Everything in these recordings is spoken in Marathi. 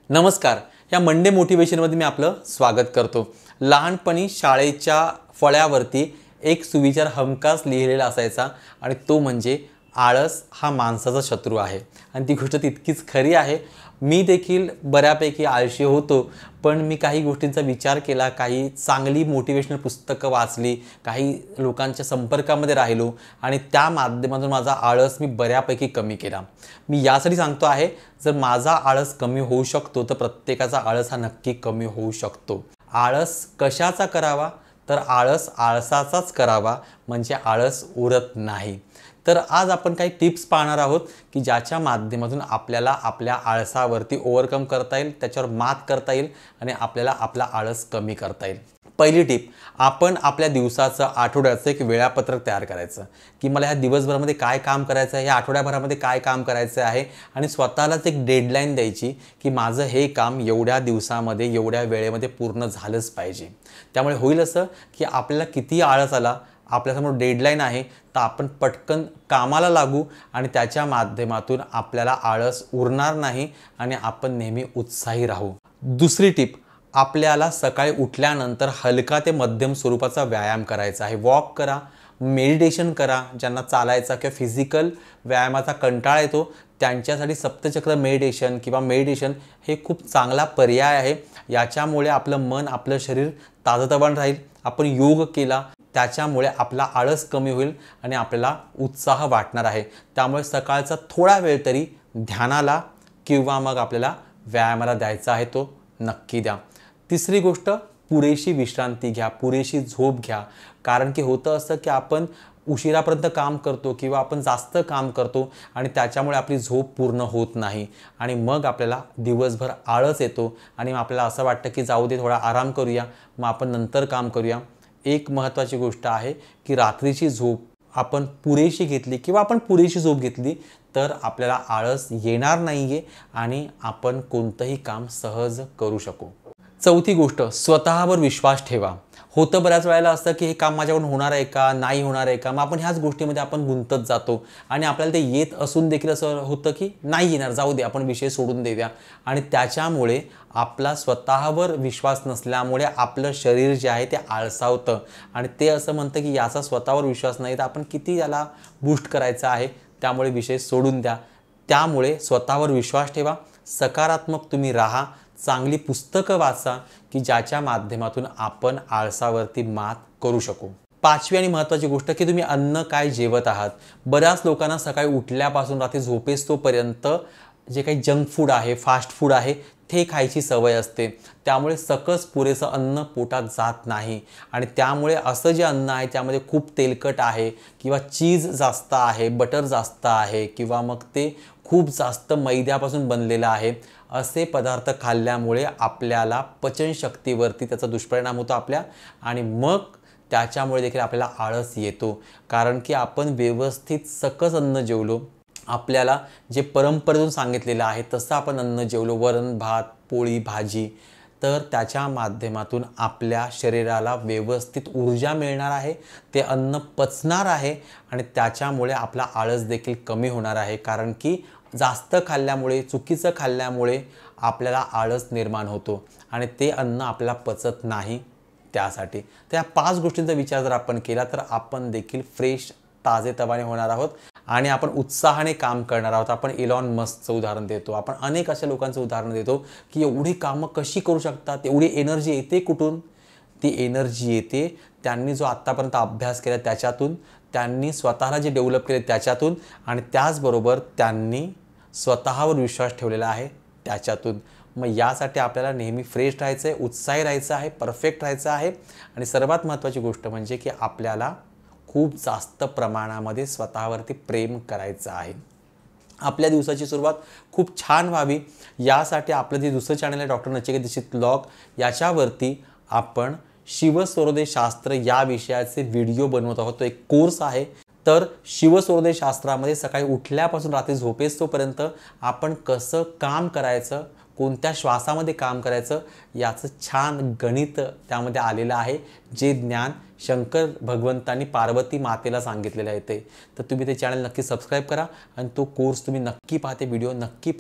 नमस्कार. या मंडे मोटिवेशनमध्ये मी आपलं स्वागत करतो. लहानपणी शाळेच्या फळ्यावरती एक सुविचार हमखास लिहिलेला असायचा आणि तो म्हणजे आळस हा माणसाचा शत्रू आहे. आणि ती गोष्ट तितकीच खरी आहे. मी देखील बऱ्यापैकी आळशी होतो, पण मी काही गोष्टींचा विचार केला, काही चांगली मोटिवेशनल पुस्तकं वाचली, काही लोकांच्या संपर्कामध्ये राहिलो आणि त्या माध्यमातून माझा आळस मी बऱ्यापैकी कमी केला. मी यासाठी सांगतो आहे, जर माझा आळस कमी होऊ शकतो तर प्रत्येकाचा आळस हा नक्की कमी होऊ शकतो. आळस कशाचा करावा? तर आळस आळसाचाच करावा, म्हणजे आळस उरत नाही. तर आज आपण काही टिप्स पाहणार आहोत की ज्याच्या माध्यमातून आपल्याला आपल्या आळसावरती ओव्हरकम करता येईल, त्याच्यावर मात करता येईल आणि आपल्याला आपला आळस कमी करता येईल. पहिली टिप, आपण आपल्या दिवसाचं आठवड्याचं एक वेळापत्रक तयार करायचं की मला ह्या दिवसभरामध्ये काय काम करायचं आहे, ह्या आठवड्याभरामध्ये काय काम करायचं आहे आणि स्वतःलाच एक डेडलाईन द्यायची की माझं हे काम एवढ्या दिवसामध्ये एवढ्या वेळेमध्ये पूर्ण झालंच पाहिजे. त्यामुळे होईल असं की आपल्याला किती आळस आला, आपल्यासमोर डेडलाईन आहे, तर आपण पटकन कामाला लागू आणि त्याच्या माध्यमातून आपल्याला आळस उरणार नाही आणि आपण नेहमी उत्साही राहू. दुसरी टिप, आपल्याला सकाळी उठल्यानंतर हलका ते मध्यम स्वरूपाचा व्यायाम करायचा आहे. वॉक करा, मेडिटेशन करा. ज्यांना चालायचा किंवा फिजिकल व्यायामाचा कंटाळा येतो त्यांच्यासाठी सप्तचक्र मेडिटेशन किंवा मेडिटेशन हे खूप चांगला पर्याय आहे. याच्यामुळे आपलं मन, आपलं शरीर ताजंतवानं राहील. आपण योग केला त्याच्यामुळे आपला आळस कमी होईल आणि आपल्याला उत्साह वाटणार आहे. त्यामुळे सकाळचा थोडा वेळ तरी ध्यानाला किंवा मग आपल्याला व्यायामाला द्यायचा आहे, तो नक्की द्या. तिसरी गोष्ट, पुरेशी विश्रांती घ्या, पुरेशी झोप घ्या. कारण की होतं असं की आपण उशिरापर्यंत काम करतो किंवा आपण जास्त काम करतो आणि त्याच्यामुळे आपली झोप पूर्ण होत नाही आणि मग आपल्याला दिवसभर आळस येतो आणि मग आपल्याला असं वाटतं की जाऊ दे, थोडा आराम करूया, मग आपण नंतर काम करूया. एक महत्त्वाची गोष्ट आहे की रात्रीची झोप आपण पुरेशी घेतली किंवा आपण पुरेशी झोप घेतली तर आपल्याला आळस येणार नाही आहे आणि आपण कोणतंही काम सहज करू शकू. चौथी गोष्ट, स्वतःवर विश्वास ठेवा. होतं बऱ्याच वेळेला असतं की हे काम माझ्याकडून होणार आहे का, नाही होणार आहे का, मग आपण ह्याच गोष्टीमध्ये आपण गुंतत जातो आणि आपल्याला ते येत असून देखील असं होतं की नाही येणार, जाऊ दे, आपण विषय सोडून देऊया. आणि त्याच्यामुळे आपला स्वतःवर विश्वास नसल्यामुळे आपलं शरीर जे आहे ते आळसावतं आणि ते असं म्हणतं की याचा स्वतःवर विश्वास नाही तर आपण किती याला बूस्ट करायचं आहे, त्यामुळे विषय सोडून द्या. त्यामुळे स्वतःवर विश्वास ठेवा, सकारात्मक तुम्ही राहा, चांगली पुस्तकं वाचा की ज्याच्या माध्यमातून आपण आळसावरती मात करू शकू. पाचवी आणि महत्त्वाची गोष्ट की तुम्ही अन्न काय जेवत आहात. बऱ्याच लोकांना सकाळी उठल्यापासून रात्री झोपेस्तोपर्यंत जे काही जंक फूड आहे, फास्ट फूड आहे ते खायची सवय असते. त्यामुळे सकस पुरेसं अन्न पोटात जात नाही आणि त्यामुळे असं जे अन्न आहे त्यामध्ये खूप तेलकट आहे किंवा चीज जास्त आहे, बटर जास्त आहे किंवा मग ते खूप जास्त मैद्यापासून बनलेलं आहे. असे पदार्थ खाल्ल्यामुळे आपल्याला पचनशक्तीवरती त्याचा दुष्परिणाम होतो आपल्या आणि मग त्याच्यामुळे देखील आपल्याला आळस येतो. कारण की आपण व्यवस्थित सकस अन्न जेवलो, आपल्याला जे परंपरेतून सांगितलेलं आहे तसं आपण अन्न जेवलो, वरण भात पोळी भाजी, तर त्याच्या माध्यमातून आपल्या शरीराला व्यवस्थित ऊर्जा मिळणार आहे, ते अन्न पचणार आहे आणि त्याच्यामुळे आपला आळस देखील कमी होणार आहे. कारण की जास्त खाल्ल्यामुळे, चुकीचं खाल्ल्यामुळे आपल्याला आळस निर्माण होतो आणि ते अन्न आपल्याला पचत नाही. त्यासाठी त्या 5 गोष्टींचा विचार जर आपण केला तर आपण देखील फ्रेश, ताजेतवाने होणार आहोत आणि आपण उत्साहाने काम करणार आहोत. आपण इलॉन मस्कचं उदाहरण देतो, आपण अनेक अशा लोकांचं उदाहरण देतो की एवढी कामं कशी करू शकतात, एवढी एनर्जी येते कुठून? ती एनर्जी येते त्यांनी जो आत्तापर्यंत अभ्यास केला त्याच्यातून, त्यांनी स्वतःला जे डेव्हलप केले त्याच्यातून आणि त्याचबरोबर त्यांनी स्वतःवर विश्वास ठेवलेला आहे त्याच्यातून. मग यासाठी आपल्याला नेहमी फ्रेश राहायचं आहे, उत्साही राहायचं आहे, परफेक्ट राहायचं आहे आणि सर्वात महत्त्वाची गोष्ट म्हणजे की आपल्याला खूप जास्त प्रमाणामध्ये स्वतःवरती प्रेम करायचं आहे. आपल्या दिवसाची सुरुवात खूप छान व्हावी यासाठी आपलं जे दुसरं चॅनल आहे डॉक्टर नचिकेत दीक्षित ब्लॉग, याच्यावरती आपण शिवसूर्योदय शास्त्र या विषयाचे व्हिडिओ बनवत आहोत. तो एक कोर्स आहे. तर शिवसूर्योदय शास्त्रामध्ये सकाळी उठल्यापासून रात्री झोपेस्तोपर्यंत आपण कसं काम करायचं, कोणत्या श्वासामध्ये काम करायचं याचं छान गणित त्यामध्ये आलेलं आहे. जे ज्ञान शंकर भगवंतांनी पार्वती मातेला सांगितलेलं आहे ते. तर तुम्ही ते चॅनल नक्की सबस्क्राईब करा आणि तो कोर्स तुम्ही नक्की पहा, ते व्हिडिओ नक्की पहा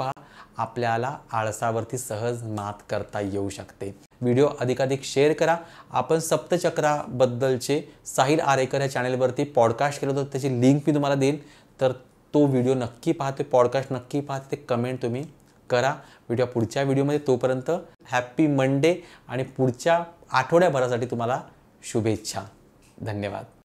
आपल्याला आळसावरती सहज मात करता येऊ शकते. व्हिडिओ अधिकाधिक शेअर करा. आपण सप्तचक्राबद्दलचे साहिल आरेकर या चॅनलवरती पॉडकास्ट केलं होतं, त्याची लिंक मी तुम्हाला देईन. तर तो व्हिडिओ नक्की पहा, ते पॉडकास्ट नक्की पहा, ते कमेंट तुम्ही करा. व्हिडिओ पुढच्या व्हिडिओमध्ये. तोपर्यंत हॅपी मंडे आणि पुढच्या आठवड्याभरासाठी तुम्हाला शुभेच्छा. धन्यवाद.